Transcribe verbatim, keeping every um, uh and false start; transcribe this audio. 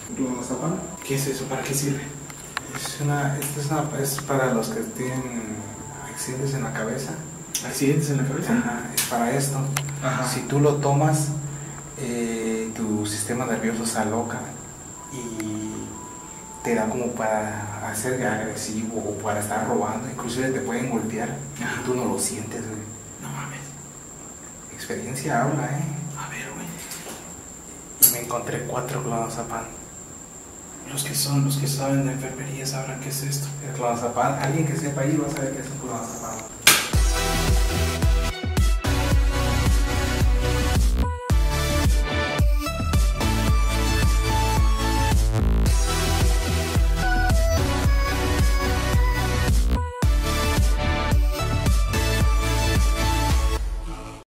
¿Clonazepam? ¿Qué es eso? ¿Para qué sirve? Es una, esta es, una, es para los que tienen accidentes en la cabeza. ¿Accidentes en la cabeza? Ajá, es para esto. Ajá. Si tú lo tomas, eh, tu sistema nervioso se aloca y te da como para hacer agresivo o para estar robando. Inclusive te pueden golpear y tú no lo sientes, güey. No mames. Experiencia habla, ¿eh? A ver, güey. Y me encontré cuatro clonazepam. Los que son, los que saben de enfermería sabrán qué es esto. El clonazepam, alguien que sepa ahí va a saber qué es un clonazepam.